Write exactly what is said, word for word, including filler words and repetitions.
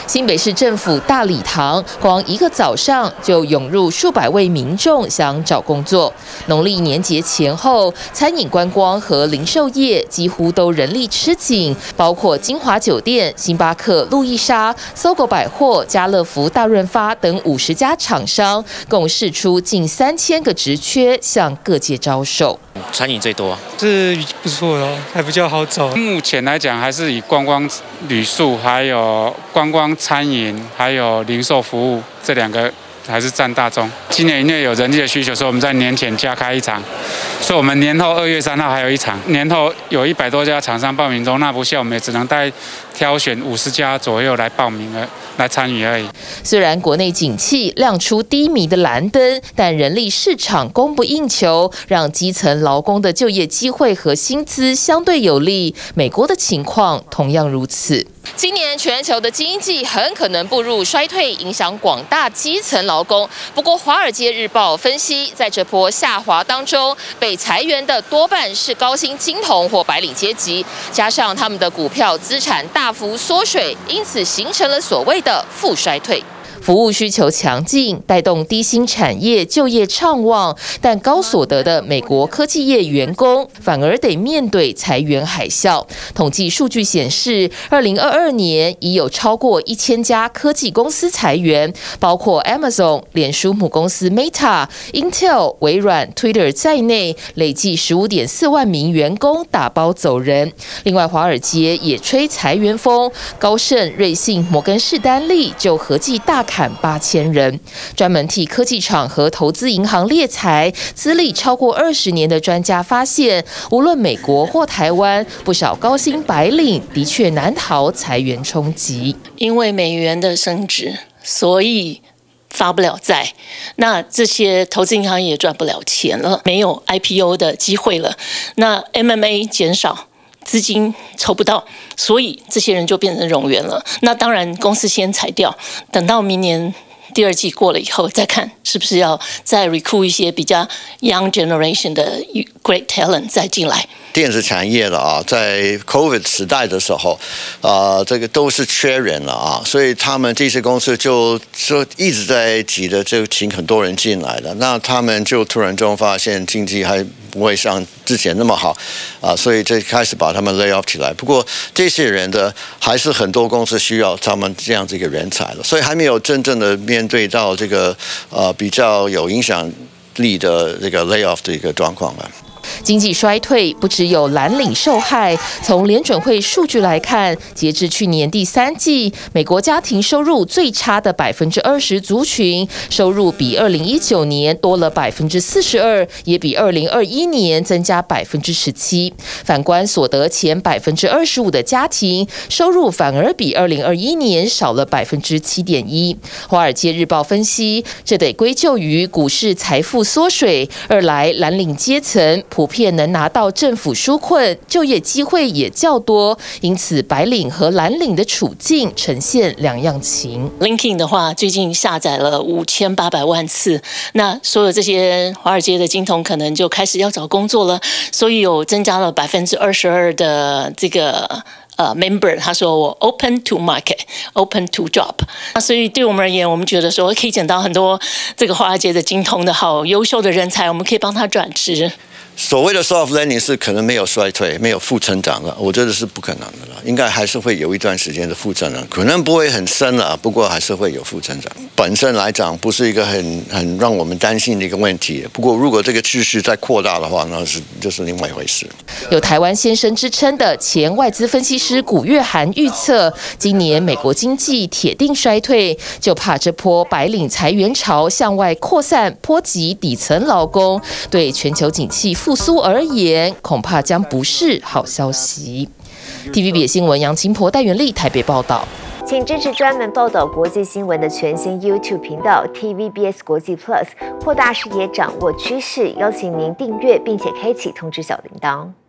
新北市政府大礼堂，光一个早上就涌入数百位民众想找工作。农历年节前后，餐饮观光和零售业几乎都人力吃紧，包括金华酒店、星巴克、路易莎、搜狗百货、家乐福、大润发等五十家厂商，共释出近三千个职缺，向各界招手。 餐饮最多， 是不错的，还比较好找。 目前来讲，还是以观光旅宿、还有观光餐饮、还有零售服务这两个还是占大宗。今年因为有人力的需求，所以我们在年前加开一场，所以我们年后二月三号还有一场。年后有一百多家厂商报名，容纳不下，我们也只能带挑选五十家左右来报名了。来参与而已。 虽然国内景气亮出低迷的蓝灯，但人力市场供不应求，让基层劳工的就业机会和薪资相对有利。美国的情况同样如此。今年全球的经济很可能步入衰退，影响广大基层劳工。不过，《华尔街日报》分析，在这波下滑当中，被裁员的多半是高薪金童或白领阶级，加上他们的股票资产大幅缩水，因此形成了所谓的负衰退。服务需求强劲，带动低薪产业就业畅旺，但高所得的美国科技业员工反而得面对裁员海啸。统计数据显示，二零二二年已有超过一千家科技公司裁员，包括 Amazon、脸书母公司 Meta、Intel、微软、Twitter 在内，累计十五点四万名员工打包走人。另外，华尔街也吹裁员风，高盛、瑞信、摩根士丹利就合计大砍八千人，专门替科技厂和投资银行猎才，资历超过二十年的专家发现，无论美国或台湾，不少高薪白领的确难逃裁员冲击。 因为美元的升值，所以发不了债，那这些投资银行也赚不了钱了，没有 I P O 的机会了，那 M M A 减少。资金筹不到，所以这些人就变成冗员了。那当然，公司先裁掉，等到明年第二季过了以后，再看是不是要再 recruit 一些比较 young generation 的 great talent 再进来。 电子产业了啊，在 COVID 时代的时候，呃，这个都是缺人了啊，所以他们这些公司就就一直在急着就请很多人进来了。那他们就突然中发现经济还不会像之前那么好啊，所以就开始把他们 lay off 起来。不过这些人的还是很多公司需要他们这样子一个人才了，所以还没有真正的面对到这个呃比较有影响力的这个 lay off 的一个状况了。 经济衰退不只有蓝领受害，从联准会数据来看，截至去年第三季，美国家庭收入最差的百分之二十族群，收入比二零一九年多了百分之四十二，也比二零二一年增加百分之十七。反观所得前百分之二十五的家庭，收入反而比二零二一年少了百分之七点一。华尔街日报分析，这得归咎于股市财富缩水，二来蓝领阶层普遍能拿到政府纾困，就业机会也较多，因此白领和蓝领的处境呈现两样情。 LinkedIn 的话，最近下载了五千八百万次，那所有这些华尔街的金童可能就开始要找工作了，所以有增加了百分之二十二的这个。呃 member 他说我 open to market open to job， 那所以对我们而言，我们觉得说可以捡到很多这个华尔街的精通的好优秀的人才，我们可以帮他转职。 所谓的 soft landing 是可能没有衰退，没有负成长了，我觉得是不可能的了，应该还是会有一段时间的负成长，可能不会很深了，不过还是会有负成长。本身来讲不是一个很很让我们担心的一个问题，不过如果这个趋势再扩大的话，那是就是另外一回事。 有台湾先生之称的前外资分析师古月涵预测，今年美国经济铁定衰退，就怕这波白领裁员潮向外扩散，波及底层劳工，对全球景气复苏而言，恐怕将不是好消息。T V B S 新闻杨清波、戴元丽台北报道。 请支持专门报道国际新闻的全新 YouTube 频道 T V B S 国际 Plus， 扩大视野，掌握趋势。邀请您订阅并且开启通知小铃铛。